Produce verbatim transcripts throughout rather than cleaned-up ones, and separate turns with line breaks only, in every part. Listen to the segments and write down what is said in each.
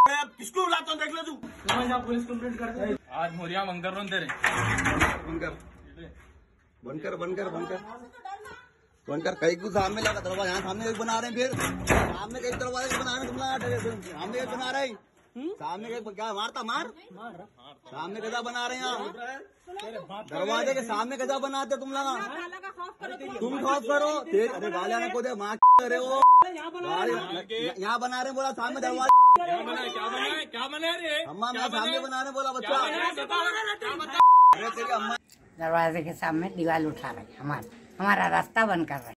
किसको बुलाता हूँ देख ले तू। पुलिस कंप्लेंट कर दे। आज मोरिया बंकर रहा हूँ तेरे।
बनकर बनकर बनकर बनकर बनकर कहीं कुछ सामने लगा दरवाजा, यहाँ सामने एक बना रहे हैं, फिर सामने कहीं दरवाजे बना रहे हैं, सामने एक बना रहे हैं, सामने के क्या मारता मार सामने गजा बना रहे हैं यहाँ दरवाजे के सामने गजा बनाते तुम लोग, तुम खौफ करो तेज। अरे गालियां ना को दे माँ रहे हो, यहाँ बना रहे बोला सामने दरवाजे,
क्या बना क्या बना क्या बना रे
अम्मा मैं सामने बना रहे बोला बच्चा। अरे तेरी अम्मा
दरवाजे के सामने दीवार उठा रहे, हमारा हमारा रास्ता बंद कर रहे।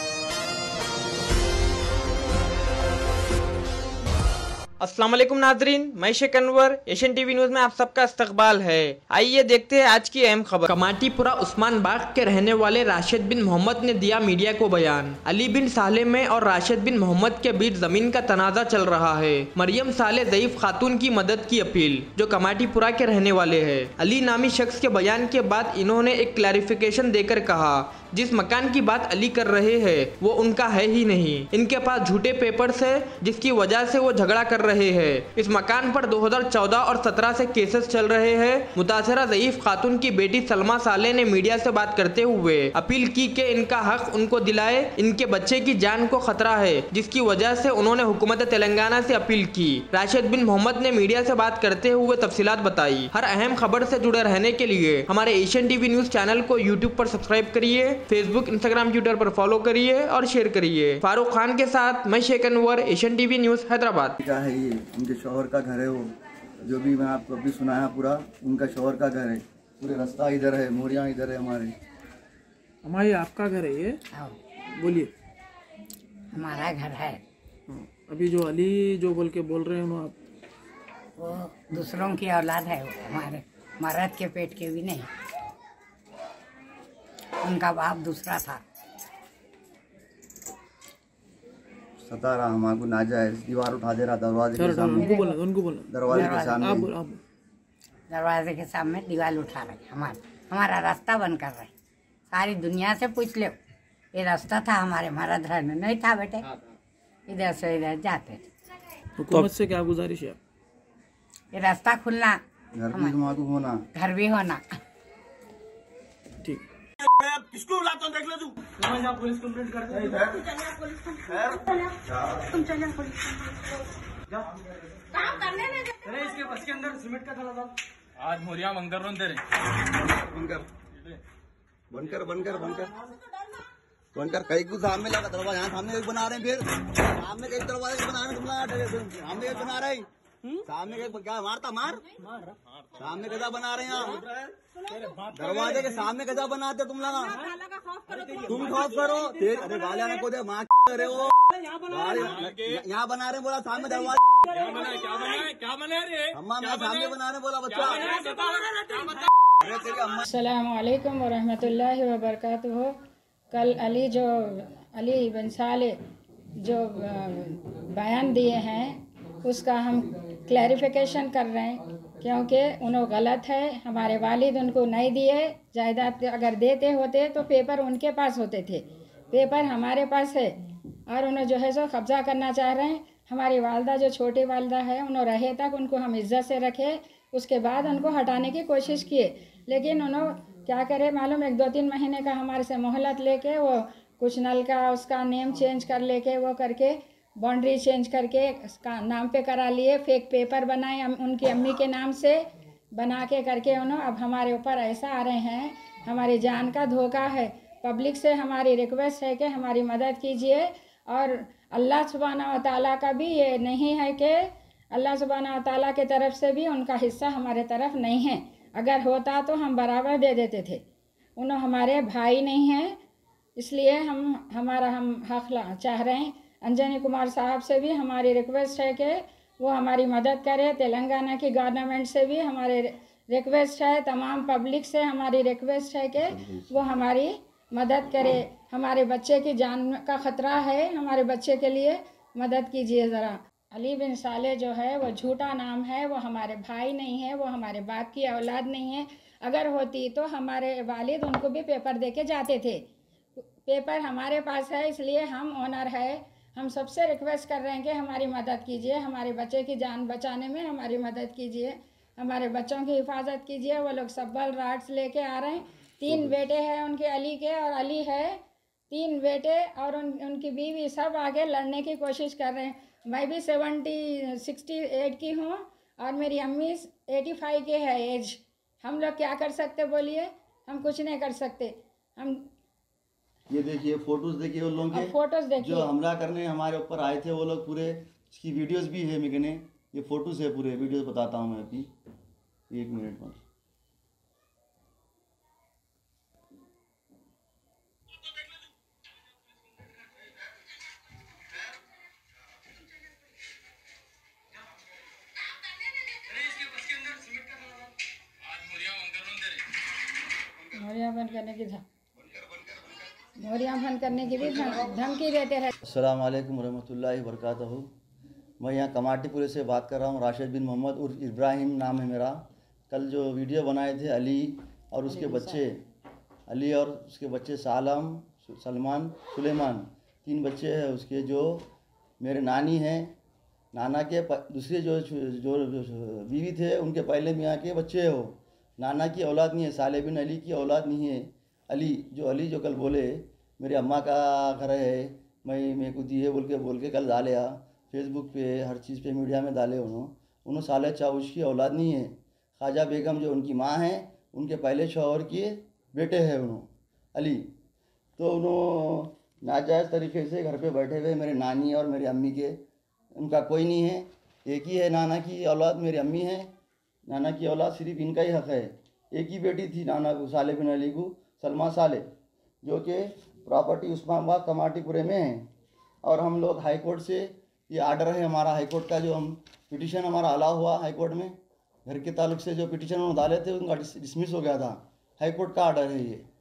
अस्सलाम वालेकुम नाजरीन, मैं Sheikh Anwar, Asian TV news में आप सबका इस्तकबाल है। आइए देखते हैं आज की अहम खबर। कमाटीपुरा उस्मान बाग के रहने वाले राशिद बिन मोहम्मद ने दिया मीडिया को बयान। अली बिन साले में और राशिद बिन मोहम्मद के बीच जमीन का तनाजा चल रहा है। मरियम साले ज़ईफ खातून की मदद की अपील, जो कमाटीपुरा के रहने वाले है। अली नामी शख्स के बयान के बाद इन्होंने एक क्लैरिफिकेशन देकर कहा, जिस मकान की बात अली कर रहे हैं वो उनका है ही नहीं। इनके पास झूठे पेपर्स है जिसकी वजह से वो झगड़ा कर रहे हैं। इस मकान पर दो हज़ार चौदह और सत्रह से केसेस चल रहे हैं। मुतासरा ज़ईफ खातून की बेटी सलमा साले ने मीडिया से बात करते हुए अपील की कि इनका हक उनको दिलाए। इनके बच्चे की जान को खतरा है, जिसकी वजह से उन्होंने हुकूमत तेलंगाना से अपील की। राशिद बिन मोहम्मद ने मीडिया से बात करते हुए तफसीलात बताई। हर अहम खबर से जुड़े रहने के लिए हमारे एशियन टीवी न्यूज चैनल को यूट्यूब पर सब्सक्राइब करिए, फेसबुक इंस्टाग्राम ट्विटर पर फॉलो करिए और शेयर करिए। फारूक खान के साथ मैं Sheikh Anwar, Asian TV news Hyderabad.
क्या है ये उनके शौहर का घर है, वो जो भी मैं आपको अभी सुनाया पूरा उनका शौहर का घर है। पूरे रास्ता इधर है, मोरियाँ इधर है हमारे।
हमारे आपका घर है ये? बोलिए।
हमारा घर है।
अभी जो अली जो बोल के बोल रहे हैं आप,
वो दूसरों की औलाद है, वो हमारे मर्द के पेट के भी नहीं। उनका बाप दूसरा था।
सता रहा हमारे नाजायज, दीवार उठा दे रहा दरवाजे के सामने,
उनको बोला उनको बोला
दरवाजे के सामने
आप बोल, आप बोल।
दरवाजे के सामने दीवार उठा रहे, हमारा हमारा रास्ता बंद कर रहे। सारी दुनिया से पूछ लो, ये रास्ता था हमारे मर्द रहने नहीं था बेटे, इधर से इधर जाते थे।
हुकूमत से क्या गुजारिश है?
ये रास्ता खुलना,
घर भी मालूम होना,
घर भी होना।
ठीक।
किसको बुलाता हूँ देख ले तू। पुलिस कंप्लेंट कर दे।
काम करने नहीं दे।
अरे इसके बस के अंदर सीमेंट का थैला डाल। आज मोरिया बंकर रहा हूँ तेरे।
बनकर बनकर बनकर बनकर बनकर कहीं कुछ सामने लगा दरवाजा, यहाँ सामने एक बना रहे हैं, फिर सामने कहीं दरवाजे बना रहे हैं, सामने एक बना रहे हैं, सामने के क्या मारता मार सामने गजा बना रहे हैं यहाँ दरवाजे के सामने गजा बनाते तुम लोग, तुम खौफ करो तेज। अरे गालियां ना को दे माँ रहे हो, यहाँ बना रहे बोला सामने दरवाजे,
क्या बना क्या बना क्या बना रे
अम्मा मैं सामने बना रहे बोला बच्चा। अरे तेरी अम्मा।
अस्सलामु अलैकुम वरहमतुल्लाहि वबरकातुहू। कल अली जो अली बिन साले जो बयान दिए हैं उसका हम क्लैरिफिकेशन कर रहे हैं, क्योंकि उन्होंने गलत है। हमारे वालिद उनको नहीं दिए, जायदाद अगर देते होते तो पेपर उनके पास होते थे, पेपर हमारे पास है और उन्हें जो है सो कब्जा करना चाह रहे हैं। हमारी वालदा जो छोटी वालदा है उन्होंने रहे तक उनको हम इज्जत से रखे, उसके बाद उनको हटाने की कोशिश किए, लेकिन उन्होंने क्या करे मालूम, एक दो तीन महीने का हमारे से मोहलत लेके वो कुछ नल का उसका नेम चेंज कर लेके वो करके बाउंड्री चेंज करके उसका नाम पे करा लिए, फेक पेपर बनाए उनकी अम्मी के नाम से बना के करके उन्होंने अब हमारे ऊपर ऐसा आ रहे हैं। हमारी जान का धोखा है। पब्लिक से हमारी रिक्वेस्ट है कि हमारी मदद कीजिए, और अल्लाह सुब्हाना व तआला का भी ये नहीं है कि अल्लाह सुब्हाना व तआला के तरफ से भी उनका हिस्सा हमारे तरफ नहीं है। अगर होता तो हम बराबर दे देते थे। उन्होंने हमारे भाई नहीं हैं, इसलिए हम हमारा हम हक चाह रहे हैं। अंजनी कुमार साहब से भी हमारी रिक्वेस्ट है कि वो हमारी मदद करे। तेलंगाना की गवर्नमेंट से भी हमारे रिक्वेस्ट है, तमाम पब्लिक से हमारी रिक्वेस्ट है कि वो हमारी मदद करे। हमारे बच्चे की जान का ख़तरा है, हमारे बच्चे के लिए मदद कीजिए ज़रा। अली बिन साले जो है वो झूठा नाम है, वो हमारे भाई नहीं है, वो हमारे बाप की औलाद नहीं है। अगर होती तो हमारे वालिद उनको भी पेपर दे के जाते थे। पेपर हमारे पास है, इसलिए हम ओनर है। हम सबसे रिक्वेस्ट कर रहे हैं कि हमारी मदद कीजिए, हमारे बच्चे की जान बचाने में हमारी मदद कीजिए, हमारे बच्चों की हिफाजत कीजिए। वो लोग सब्बल राड्स लेके आ रहे हैं। तीन बेटे हैं उनके अली के, और अली है तीन बेटे और उन उनकी बीवी, सब आगे लड़ने की कोशिश कर रहे हैं। मैं भी सेवेंटी सिक्सटी एट की हूँ और मेरी अम्मी एटी फाइव के है एज। हम लोग क्या कर सकते बोलिए? हम कुछ नहीं कर सकते। हम
ये देखिए फोटोज देखिए उन लोगों के,
फोटोज देखिए,
जो हमला करने हमारे ऊपर आए थे वो लोग पूरे, इसकी वीडियोस भी है मेरे ने, ये फोटोज है पूरे, वीडियोस बताता हूँ मैं अभी, एक मिनट में।
मोरिया बंद करने की मोरिया बंद करने की भी धमकी देते रहे।
अस्सलाम वालेकुम रहमतुल्लाहि व बरकातहू। मैं यहाँ कमाटीपुरे से बात कर रहा हूँ। राशिद बिन मोहम्मद उर्फ इब्राहिम नाम है मेरा। कल जो वीडियो बनाए थे अली और उसके बच्चे, अली और उसके बच्चे सालम, सलमान, सुलेमान, तीन बच्चे हैं उसके, जो मेरे नानी हैं, नाना के दूसरे जो जो बीवी थे उनके पहले मियाँ के बच्चे हो। नाना की औलाद नहीं है, साले बिन अली की औलाद नहीं है। अली जो अली जो कल बोले मेरे अम्मा का घर है, मैं मेरे को दिए बोल के बोल के कल डाले आ फेसबुक पे, हर चीज़ पे मीडिया में डाले उन्होंने उन्होंने साले चाउश की औलाद नहीं है। ख्वाजा बेगम जो उनकी माँ हैं उनके पहले शौहर के बेटे हैं उन्होंने अली। तो उन्होंने नाजायज़ तरीके से घर पे बैठे हुए मेरे नानी और मेरी अम्मी के, उनका कोई नहीं है, एक ही है नाना की औलाद मेरी अम्मी है। नाना की औलाद सिर्फ इनका ही हक़ है। एक ही बेटी थी नाना को, साले बिन अली को, सलमा साले, जो कि प्रॉपर्टी उस्मानाबाद कमाटीपुरे में है। और हम लोग हाई कोर्ट से ये आर्डर है हमारा, हाई कोर्ट का जो हम पिटीशन हमारा अलाउ हुआ हाई कोर्ट में, घर के ताल्लुक से जो पिटीशन उन्होंने डाले थे उनका डिसमिस हो गया था। हाई कोर्ट का आर्डर है ये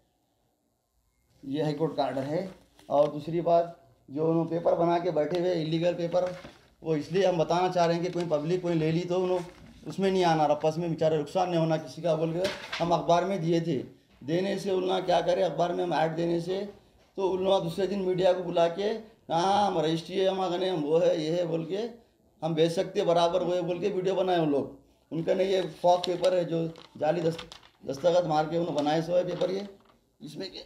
ये हाई कोर्ट का आर्डर है। और दूसरी बात, जो उन्होंने पेपर बना के बैठे हुए इलीगल पेपर, वो इसलिए हम बताना चाह रहे हैं कि कोई पब्लिक कोई ले ली तो उन्होंने उसमें नहीं आना, रपस में बेचारे नुकसान नहीं होना किसी का बोल के हम अखबार में दिए थे। देने से उन्होंने क्या करे, अखबार में हम ऐड देने से तो उन्होंने दूसरे दिन मीडिया को बुला के, हाँ हम रजिस्ट्री है हमारे, हम वो है ये है बोल के, हम भेज सकते बराबर वो है बोल के वीडियो बनाए उन लोग। उनका नहीं ये फॉक पेपर है जो जाली दस्त दस्तखत मार के उन्होंने बनाए सो है पेपर, ये इसमें के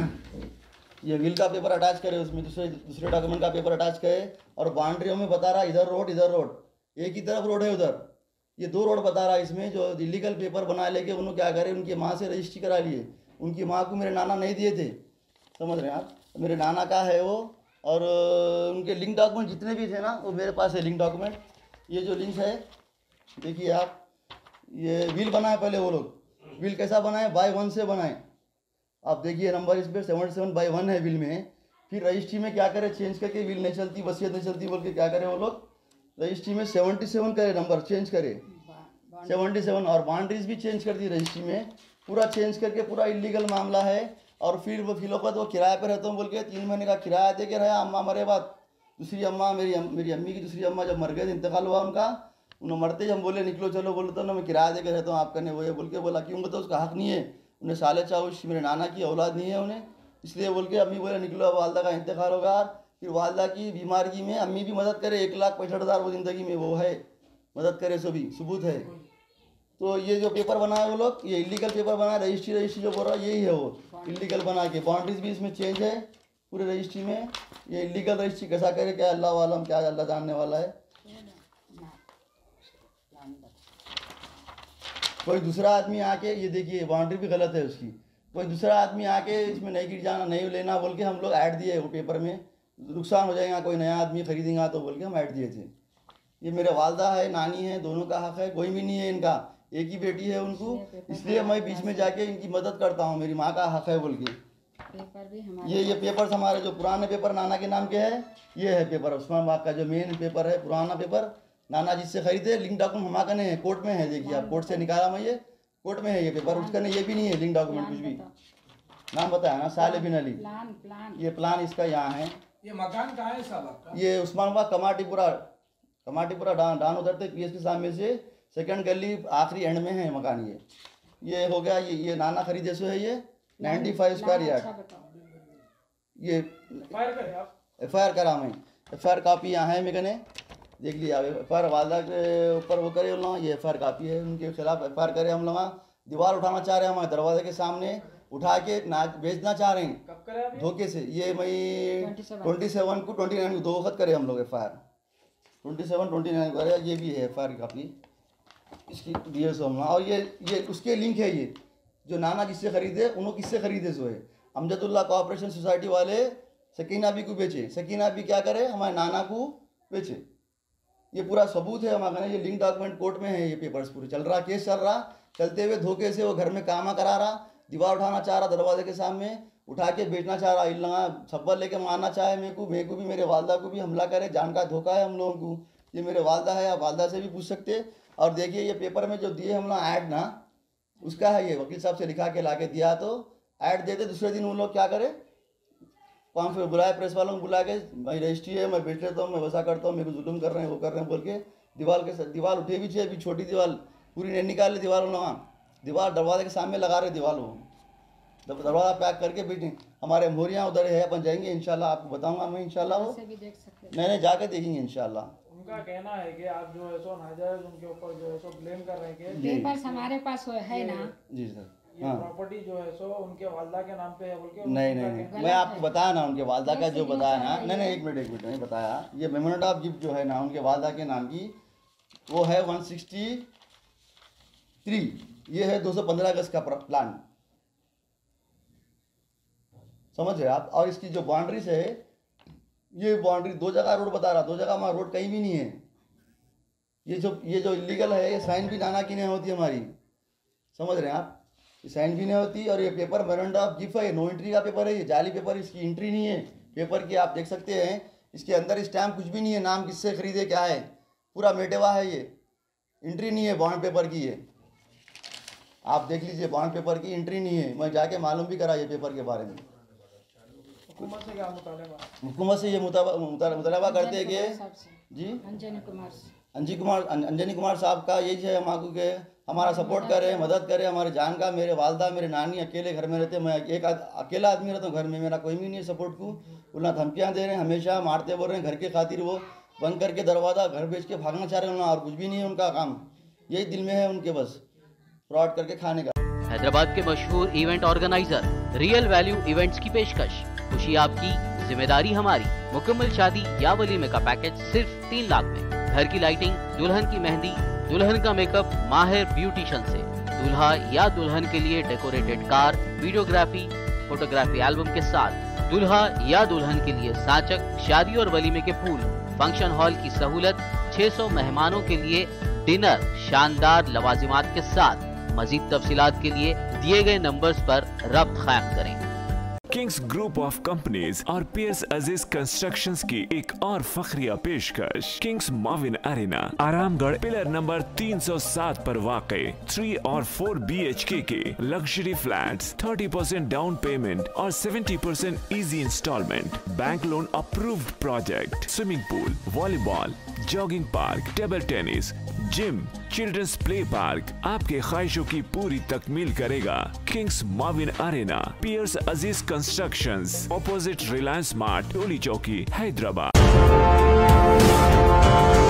ये विल का पेपर अटैच करे, उसमें दूसरे दूसरे डॉक्यूमेंट का पेपर अटैच करे। और बाउंड्रियों में बता रहा इधर रोड इधर रोड, एक ही तरफ रोड है उधर, ये दो रोड बता रहा है इसमें। जो इलीगल पेपर बना लेके उन्होंने क्या करे, उनकी माँ से रजिस्ट्री करा लिए। उनकी माँ को मेरे नाना नहीं दिए थे, समझ रहे हैं आप, मेरे नाना का है वो। और उनके लिंक डॉक्यूमेंट जितने भी थे ना वो मेरे पास है लिंक डॉक्यूमेंट। ये जो लिंक है देखिए आप, ये विल बनाए पहले वो लोग, विल कैसा बनाए, बाय वन से बनाए। आप देखिए नंबर इस पर सेवन सेवन बाई वन है विल में। फिर रजिस्ट्री में क्या करे, चेंज करके विल नहीं चलती, वसीयत नहीं चलती बोल के क्या करे वो लोग, रजिस्ट्री में सेवेंटी सेवन करे, नंबर चेंज करे सेवेंटी सेवन, और बाउंड्रीज भी चेंज कर दी रजिस्ट्री में, पूरा चेंज करके पूरा इलीगल मामला है। और फिर वो फिलोकत वो किराए पे रहता हूँ बोल के तीन महीने का किराया दे के रहा। अम्मा मरे बाद दूसरी अम्मा, मेरी मेरी अम्मी की दूसरी अम्मा जब मर गए, इंतकाल हुआ उनका, उन्हें मरते ही हम बोले निकलो चलो, बोले तो ना मैं किराया दे के रहता हूँ आपका, नहीं वो ये बोल के बोला, क्यों बताओ उसका हक नहीं है, उन्हें साले चाउश मेरे नाना की औलाद नहीं है उन्हें, इसलिए बोल के अम्मी बोले निकलो, अब वालदा का इंतकाल होगा। फिर वालदा की बीमारी में अम्मी भी मदद करे, एक लाख पैंसठ हज़ार वो ज़िंदगी में वो है, मदद करे, सो भी सबूत है। तो ये जो पेपर बनाए वो लोग, ये इलीगल पेपर बनाए, रजिस्ट्री रजिस्ट्री जो बोल रहा है यही है वो इलीगल बना के, बाउंड्रीज भी इसमें चेंज है पूरे रजिस्ट्री में। ये इलीगल रजिस्ट्री कैसा करे, क्या अल्लाह वालम, क्या अल्लाह जानने वाला है। कोई दूसरा आदमी आके, ये देखिए बाउंड्री भी गलत है उसकी, कोई दूसरा आदमी आके इसमें नहीं गिर जाना, नहीं लेना बोल के हम लोग ऐड दिए वो पेपर में, नुकसान हो जाएगा, कोई नया आदमी खरीदेगा तो बोल के हम ऐड दिए थे। ये मेरे वालदा है, नानी है, दोनों का हक है, कोई भी नहीं है इनका, एक ही बेटी है उनको, इसलिए मैं बीच में जाके इनकी मदद करता हूँ, मेरी माँ का हक है बोल के।
पेपर भी हमारे
ये ये पेपर हमारे जो पुराने पेपर नाना के नाम के है, ये है पेपर उस्मानाबाद का जो मेन पेपर है, पुराना पेपर नाना जिससे खरीदे, लिंक डॉक्यूमेंट हमारा नहीं है, कोर्ट में है, देखिए आप, कोर्ट से निकाला मैं, ये कोर्ट में है ये पेपर, उसका नहीं, ये भी नहीं है लिंक डॉक्यूमेंट कुछ भी। नाम बताया ना, साले बिन अली,
प्लान प्लान
ये प्लान इसका यहाँ है।
ये मकान कहाँ है साहब आपका?
ये उस्मानाबाद कमाटीपुरा, कमाटीपुरा डान डान उधरते पी एस के सामने से सेकंड गली आखिरी एंड में है मकान। ये ये हो गया, ये ये नाना खरीदे सो है, ये नाइन्टी फाइव स्क्वायर यार्ड, ये एफ आई आर करा मैं। एफ आई आर कापी यहाँ है मेरे ने देख लिया। एफ आई आर वालदा के ऊपर वो करे हम लोग, ये एफ आई आर कापी है, उनके खिलाफ एफ आई आर करे हम लोग। दीवार उठाना चाह रहे हैं हमारे दरवाजे के सामने, उठा के ना बेचना चाह रहे हैं धोखे से। ये मई ट्वेंटी सेवन को ट्वेंटी नाइन को दो वक्त करे हम लोग F I R, twenty seven twenty nine को करे। ये भी है एफ आई आर की कापी इसकी डी एस हम। और ये ये उसके लिंक है, ये जो नाना किससे खरीदे उन्होंने किससे खरीदे सो है अमजदुल्ला कोऑपरेशन सोसाइटी वाले सकीना बी को बेचे, सकीना बी क्या करे हमारे नाना को बेचे। ये पूरा सबूत है हमारे, ये लिंक डॉक्यूमेंट कोर्ट में है, ये पेपर्स पूरे चल रहा, केस चल रहा। चलते हुए धोखे से वो घर में कामा करा रहा, दीवार उठाना चाह रहा दरवाजे के सामने, उठा के बेचना चाह रहा, इल्ला छप्पर लेके मारना चाहे मेरे को, मेरे को भी मेरे वालदा को भी हमला करे। जान का धोखा है हम लोगों को। ये मेरे वालदा है, आप वालदा से भी पूछ सकते। और देखिए ये पेपर में जो दिए हम लोग ऐड ना, उसका है, ये वकील साहब से लिखा के ला के दिया। तो ऐड देते दूसरे दिन वो लोग क्या करे, वहाँ पे बुलाए प्रेस वालों को बुला के, भाई रजिस्ट्री है मैं बेच लेता हूँ, मैं वैसा करता हूँ, मेरे को जुल्म कर रहे हैं, वो कर रहे हैं बोल के दीवार के दीवार उठे भी चाहिए। अभी छोटी दीवार पूरी नहीं निकाले, दीवार वहाँ दीवार दरवाजे के सामने लगा रहे दीवार, वो दरवाजा पैक करके बैठे। हमारे मोरियाँ उधर है, अपन जाएंगे इंशाल्लाह, आपको बताऊंगा मैं इंशाल्लाह। वो नहीं नहीं जाके देखेंगे इंशाल्लाह।
उनका कहना है कि आप जो है सो नाजायज उनके ऊपर जो है सो ब्लेम कर रहे हैं कि
पेपर्स हमारे पास है ना
जी सर,
ये प्रॉपर्टी जो है सो उनके वालदा के नाम पे है बोल के।
नहीं नहीं नहीं मैं आपको बताया ना, उनके वालदा का जो बताया ना, नहीं नहीं एक मिनट एक मिनट नहीं बताया। ये मेमोरेंडम ऑफ गिफ्ट जो है ना उनके वालदा के नाम की, वो है वन सिक्सटी थ्री, ये है दो सौ पंद्रह अगस्त का प्लान, समझ रहे आप। और इसकी जो बाउंड्रीज है, ये बाउंड्री दो जगह रोड बता रहा, दो जगह हमारा रोड कहीं भी नहीं है। ये जो ये जो इलीगल है, ये साइन भी नाना की नहीं होती हमारी, समझ रहे हैं आप, ये साइन भी नहीं होती। और ये पेपर मेमोरेंडम ऑफ गिफ्ट है, नो एंट्री का पेपर है, ये जाली पेपर, इसकी एंट्री नहीं है पेपर की, आप देख सकते हैं। इसके अंदर स्टैम्प कुछ भी नहीं है, नाम किससे खरीदे क्या है, पूरा मेटेवा है, ये एंट्री नहीं है बॉन्ड पेपर की। ये आप देख लीजिए, बॉन्ड पेपर की एंट्री नहीं है। मैं जाके मालूम भी करा ये पेपर के बारे में।
हुकूमत से क्या मुतालबा,
हुकूमत से ये मुतालबा करते हैं कि जी
अंजनी कुमार
अंजी कुमार अंजनी कुमार साहब का यही है हम के हमारा सपोर्ट करे, मदद करे, हमारे जान का। मेरे वालदा मेरे नानी अकेले घर में रहते, मैं एक अकेला आदमी रहता हूँ घर में, मेरा कोई भी नहीं है सपोर्ट को। उन्हें धमकियाँ दे रहे हैं, हमेशा मारते बोल रहे हैं घर के खातिर, वो बंद करके दरवाज़ा घर बेच के भागना चाह रहे हैं, और कुछ भी नहीं है उनका काम, यही दिल में है उनके, बस फ्रॉड करके खाने का।
हैदराबाद के मशहूर event organiser real value events की पेशकश, खुशी आपकी जिम्मेदारी हमारी। मुकम्मल शादी या वलीमे का पैकेज सिर्फ तीन लाख में, घर की लाइटिंग, दुल्हन की मेहंदी, दुल्हन का मेकअप माहिर ब्यूटिशियन से, दूल्हा या दुल्हन के लिए decorated car, videography, photography album के साथ, दूल्हा या दुल्हन के लिए साचक, शादी और वलीमे के फूल, फंक्शन हॉल की सहूलत, छह सौ मेहमानों के लिए डिनर, शानदार लवाजिमात के साथ। मजीद तफसीलात के लिए दिए गए नंबर्स पर रब्त कायम करें।
किंग्स ग्रुप ऑफ कंपनीज और पियर्स अजीज कंस्ट्रक्शंस की एक और फखरिया पेशकश, Kings Maven Arena, Aramghar, pillar number तीन सौ सात पर वाक़े थ्री और फोर बी एच के के लग्जरी फ्लैट्स, तीस परसेंट डाउन पेमेंट और सत्तर percent easy instalment, bank loan approved project, swimming pool, volleyball, jogging park, table tennis, gym, children's play park आपके ख्वाहिशों की पूरी तकमील करेगा। किंग्स माविन अरेना, पियर्स Aziz constructions, opposite Reliance Mart, Toli Chowki, Hyderabad.